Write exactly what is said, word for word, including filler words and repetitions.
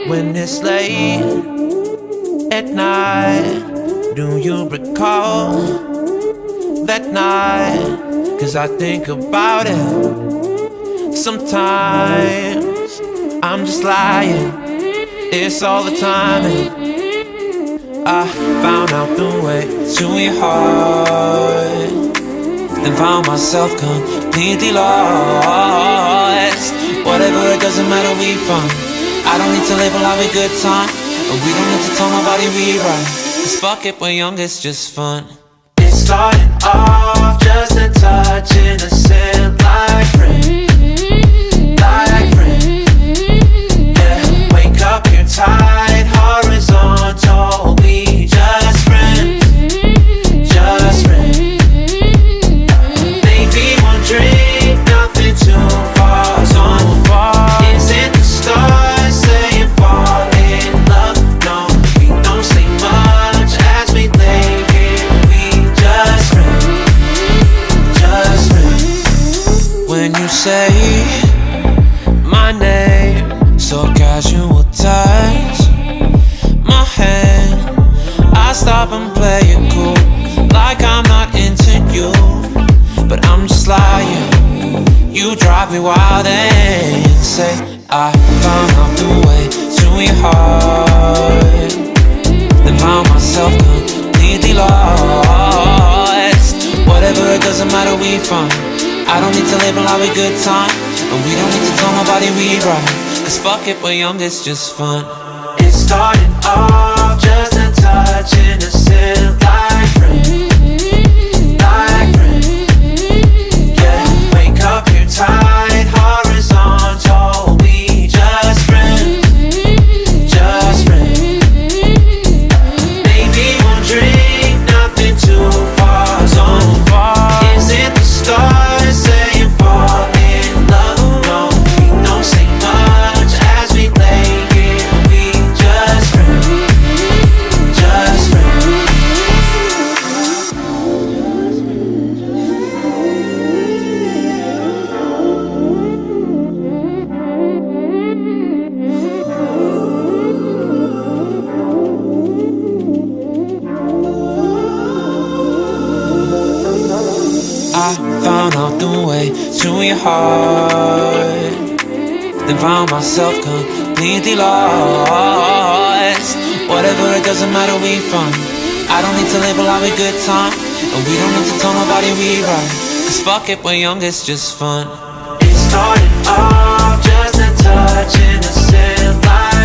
when it's late at night. Do you recall that night? Cause I think about it sometimes. I'm just lying, it's all the timing. I found out the way to your heart, then found myself completely lost. Whatever, it doesn't matter, we fun. I don't need to label our good time, and we don't need to tell nobody we right. Cause fuck it, we're young, it's just fun. It started off just a touch, innocent like friends, like friends. Yeah, wake up, you're tight, horizontal, we just friends, just friends. Maybe one drink, nothing too far, so far. Isn't the stars saying fall in love? No, we don't say much as we lay here, we just friends, just friends. When you say my name, so casual touch my hand, I stop and play it cool, like I'm not into you, but I'm just lying. You drive me wild and say I found out the way to your heart, then found myself completely lost. Whatever, it doesn't matter, we fun. I don't need to label our good time, and we don't need to tell nobody we right. Cause fuck it, we're young, it's just fun. It started off just a touch, innocent like friends, like friends. Yeah, wake up, you're tight, horizontal, we just friends, just friends. Maybe one drink, nothing too far, so far. Isn't the stars saying fall in love? No, we don't say much as we lay here, we just friends, just friends. I found out the way to your heart, then found myself completely lost. Whatever, it doesn't matter, we fun. I don't need to label our good time, and we don't need to tell nobody we right. Cause fuck it, we're young, it's just fun. It started off just a touch, innocent like